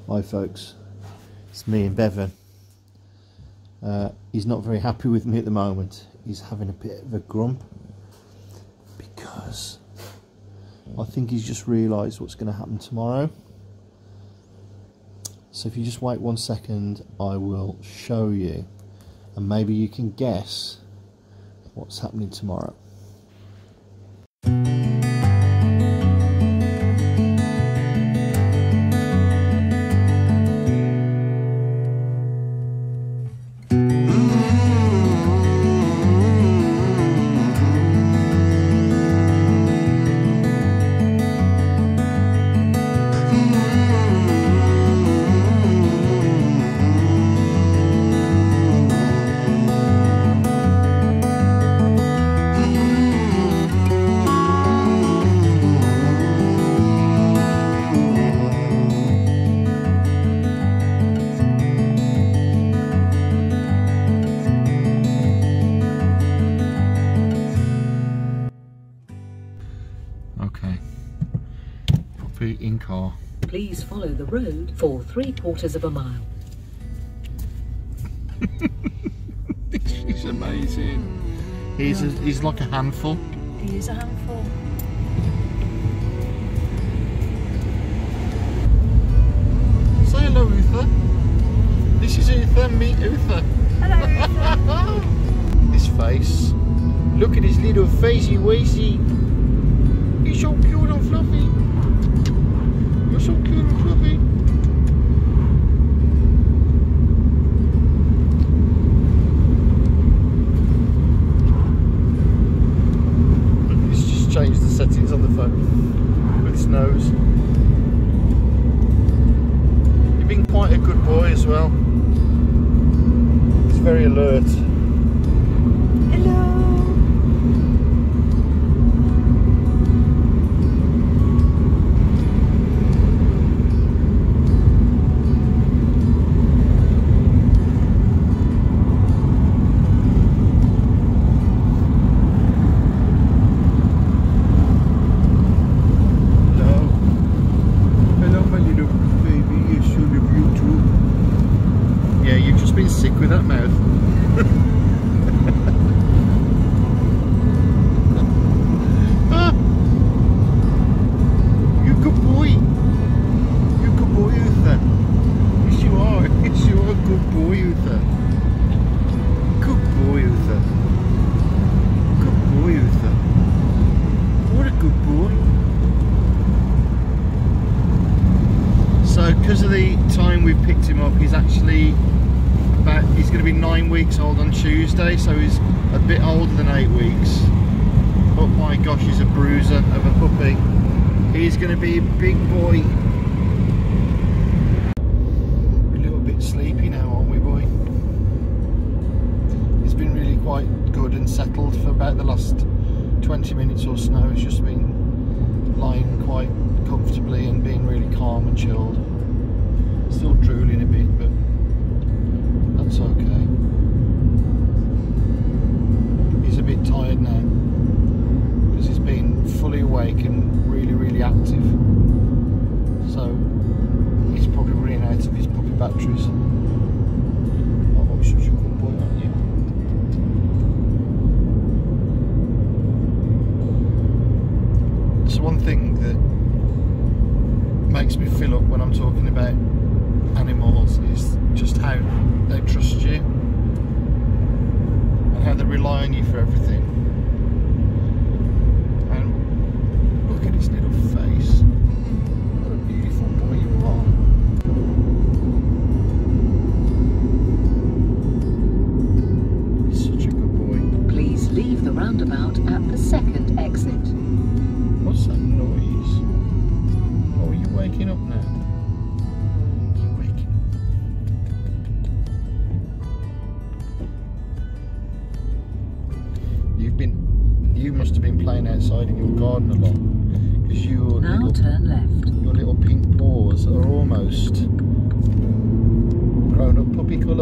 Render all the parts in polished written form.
Hi folks, it's me and Bevan. He's not very happy with me at the moment. He's having a bit of a grump because I think he's just realised what's going to happen tomorrow. So if you just wait 1 second, I will show you and maybe you can guess what's happening tomorrow. Okay, puppy in car. Please follow the road for 3/4 of a mile. He's amazing. He's like a handful. He is a handful. Say hello, Uther. This is Uther, meet Uther. Hello, Uther. His face. Look at his little facey wacy. He's so cute and fluffy. You're so cute and fluffy. He's just changed the settings on the phone with his nose. You've been quite a good boy as well. He's very alert. Hello. Sick with that mouth. Ah, you good boy. You good boy, Uther. Yes you are. Yes you are a good boy, Uther. Good boy, Uther. Good boy, Uther. What a good boy. So because of the time we've picked him up, he's actually he's going to be 9 weeks old on Tuesday, so he's a bit older than 8 weeks. Oh my gosh, he's a bruiser of a puppy. He's going to be a big boy. We're a little bit sleepy now, aren't we, boy? He's been really quite good and settled for about the last 20 minutes or so. He's just been lying quite comfortably and being really calm and chilled. Still drooling a bit, but that's okay. He's a bit tired now because he's been fully awake and really active. So he's probably running out of his puppy batteries. Oh, you're such a good boy, aren't you? So one thing that makes me fill up when I'm talking about animals is just how they trust you and how they rely on you for everything. And look at his little face. What a beautiful boy you are. He's such a good boy. Please leave the roundabout at the second exit. What's that noise? Oh, are you waking up now? You must have been playing outside in your garden a lot, because your turn left. Your little pink paws are almost grown-up puppy colour.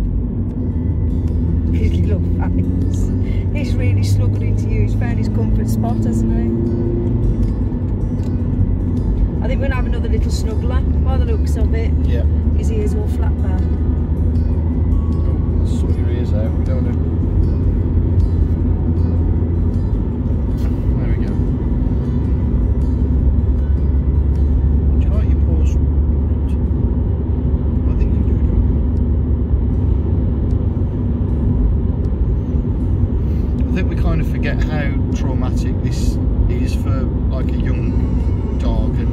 His little face. He's really snuggled into you. He's found his comfort spot, hasn't he? I think we're going to have another little snuggler by the looks of it. Yeah. His ears all flat back. Oh, sort your ears out. We don't want to. There we go. Do you like your paws? I think you do, don't you? I think we kind of forget how traumatic this is for like a young dog, and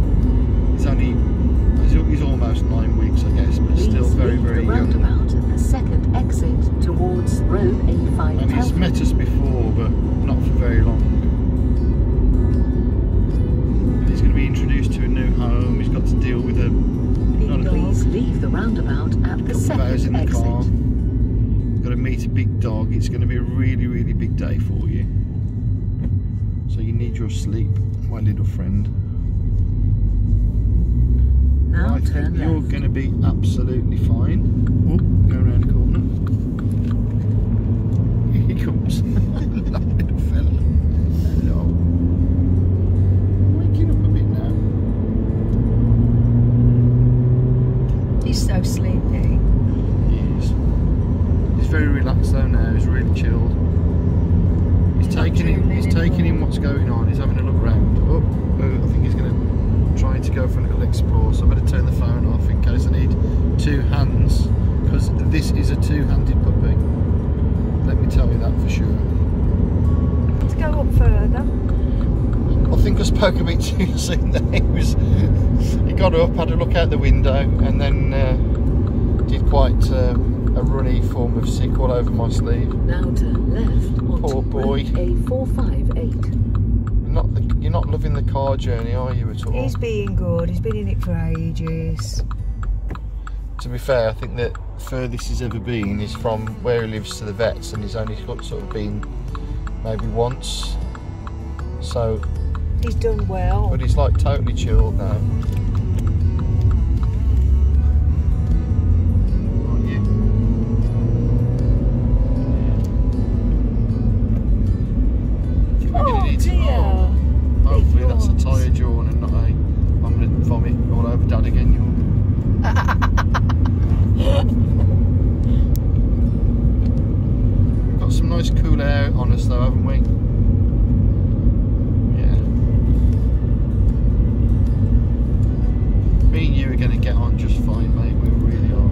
he's almost 9 weeks, I guess, but still very, very the young. roundabout at the second exit towards road A5. And he's met us before, but not for very long. And he's going to be introduced to a new home. He's got to deal with a Please leave the roundabout at the couple of hours in second the car. exit. Got to meet a big dog. It's going to be a really, really big day for you. So you need your sleep, my little friend. Now I think turn you're left. going to be absolutely fine. Oh, go around the corner. Here he comes. Hello, little fella. Hello. Waking up a bit now. He's so sleepy. He is. He's very relaxed though now. He's really chilled. He's taking in what's going on. He's having a look around. Oh, I think he's going to try to go for a little explore. So I better turn the phone off in case I need two hands, because this is a two-handed puppy. Let me tell you that for sure. Let's go up further. I think I spoke a bit too soon there. He got up, had a look out the window, and then did quite a runny form of sick all over my sleeve. Now turn left onto Poor boy. road A458. You're not loving the car journey, are you, at all? He's being good. He's been in it for ages. To be fair, I think that furthest he's ever been is from where he lives to the vets, and he's only sort of been maybe once. So, He's done well. but he's like totally chilled now. Aren't you? I think we're gonna need to- dear. hopefully that's a tyre drawn and not a I'm gonna vomit all over Dad again. We've got some nice cool air on us though, haven't we? Yeah. Me and you are going to get on just fine, mate. We really are.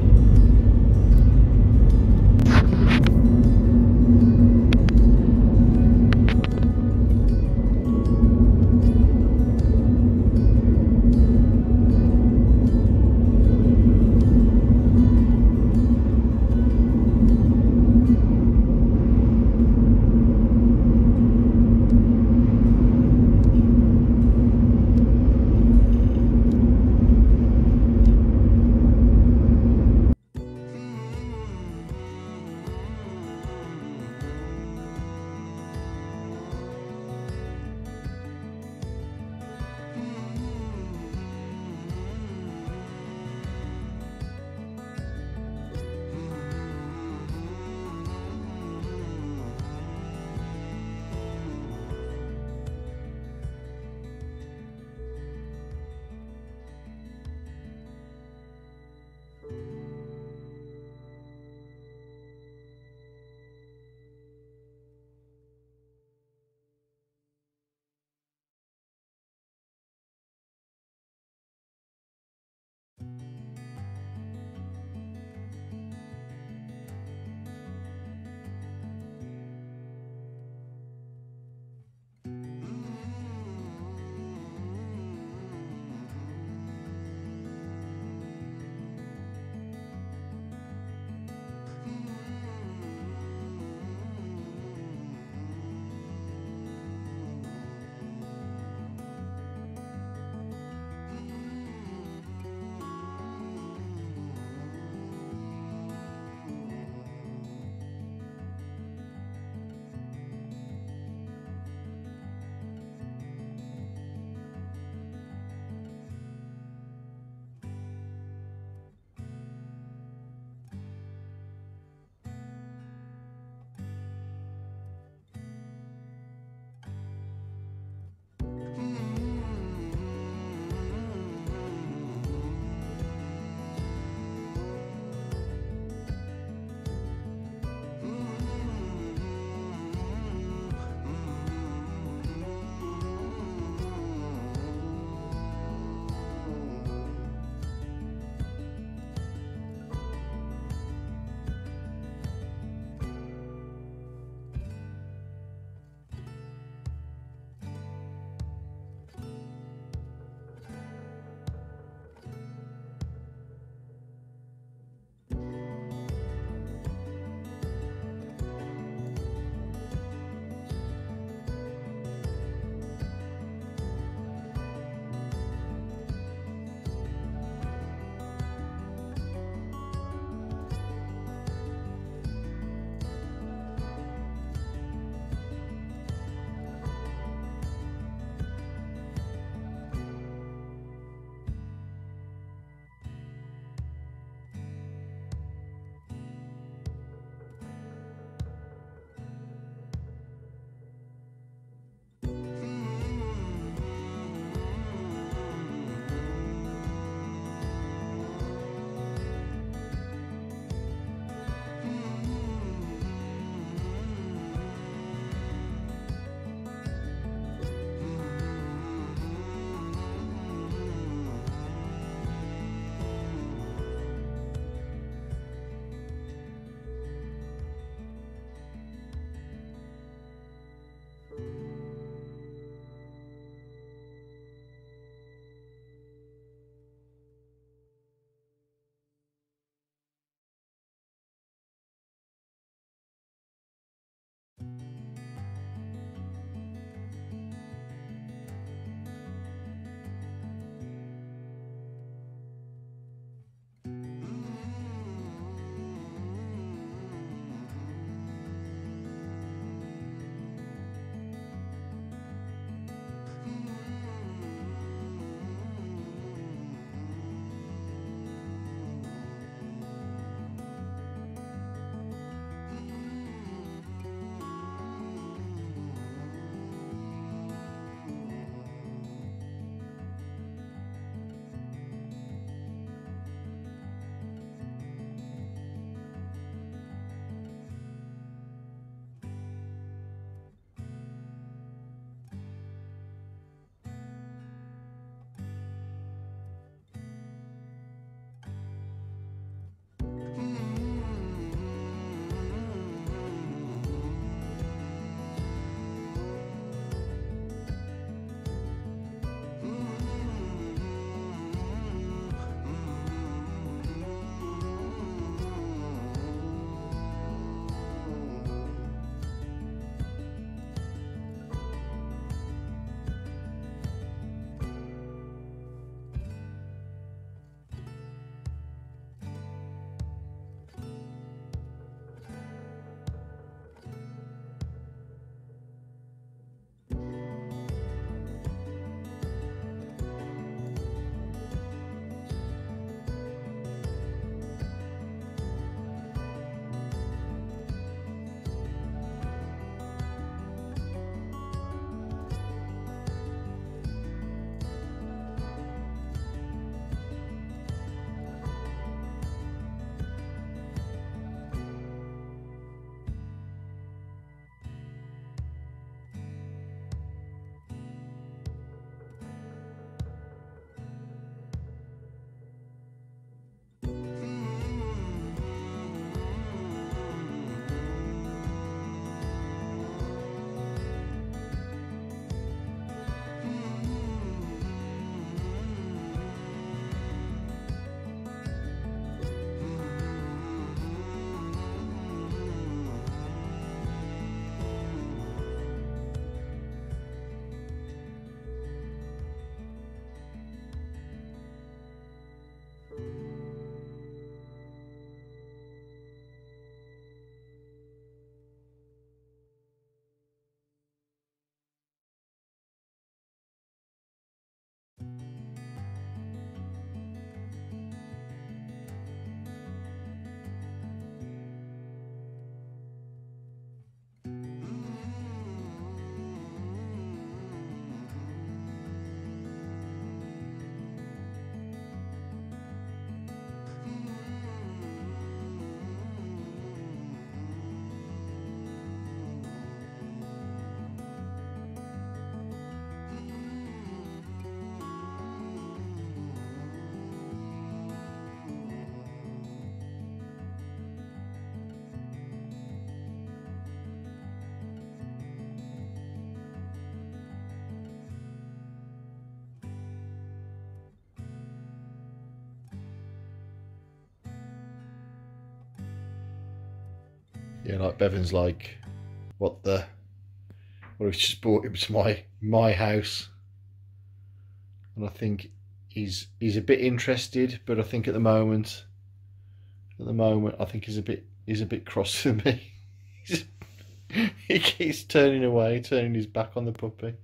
Yeah, like Bevan's like, what we just bought him to my house, and I think he's a bit interested, but I think at the moment I think he's a bit cross to me. He keeps turning away, turning his back on the puppy.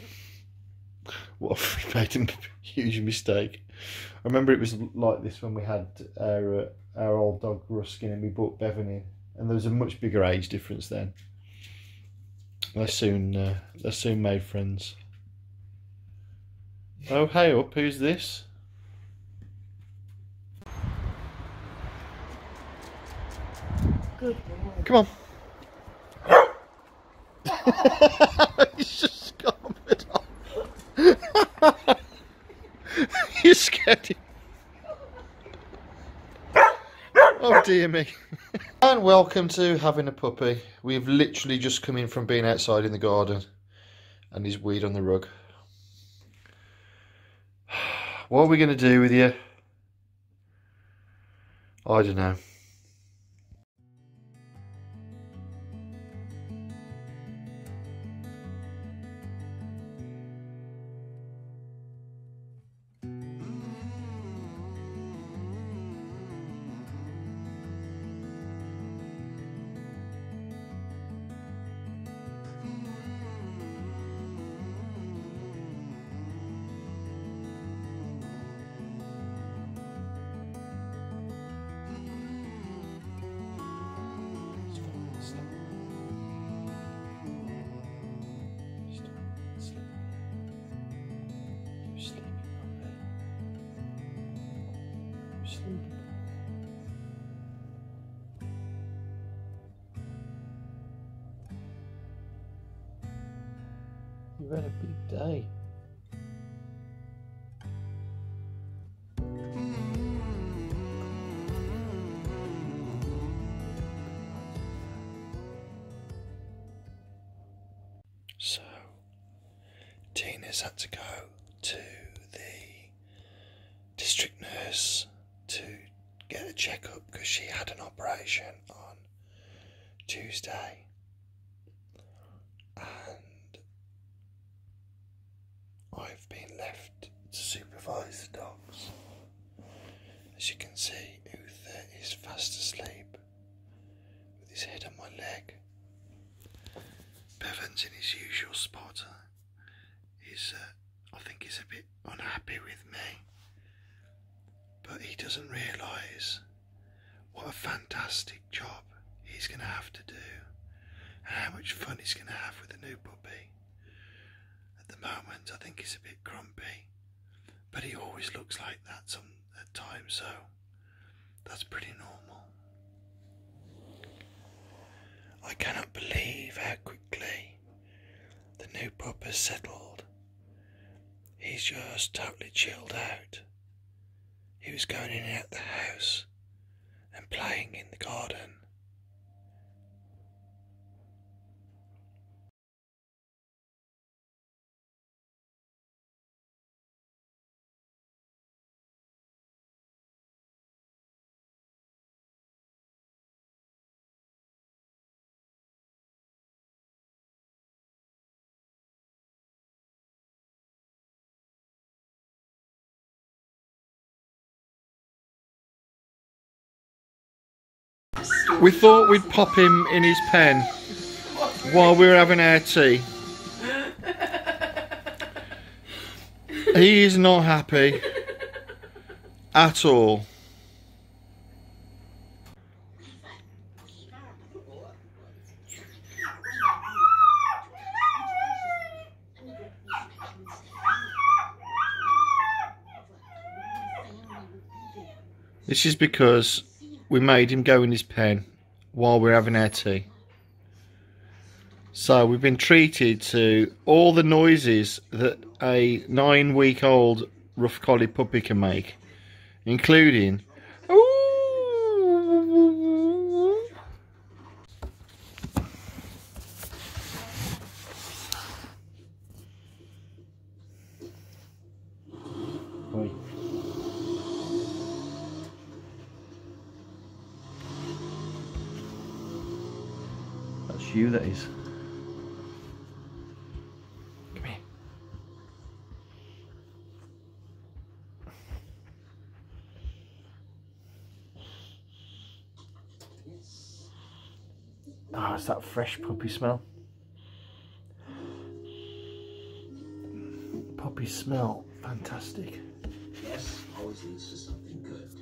What if we made a huge mistake? I remember it was like this when we had our old dog Ruskin and we brought Bevan in, and there was a much bigger age difference then. They soon made friends. Oh, hey up, who's this? Good boy. Come on. He's just scampered off. You scared him. Oh dear me. And welcome to having a puppy. We've literally just come in from being outside in the garden and there's weed on the rug. What are we going to do with you? I don't know. You've had a big day. So, Tina's had to go to the district nurse to get a checkup because she had an operation on Tuesday. And I've been left to supervise the dogs. As you can see, Uther is fast asleep with his head on my leg. Bevan's in his usual spot. I think he's a bit unhappy with me, but he doesn't realise what a fantastic job he's going to have to do and how much fun he's going to have with the new puppy. At the moment I think he's a bit grumpy, but he always looks like that at times, so that's pretty normal. I cannot believe how quickly the new pup has settled. He's just totally chilled out. He was going in and out the house and playing in the garden. We thought we'd pop him in his pen while we were having our tea. He is not happy at all. This is because we made him go in his pen while we're having our tea. So we've been treated to all the noises that a 9-week-old rough collie puppy can make, including It's you that is. Come here. Oh, it's that fresh puppy smell. Puppy smell, fantastic. Yes, always leads to something good.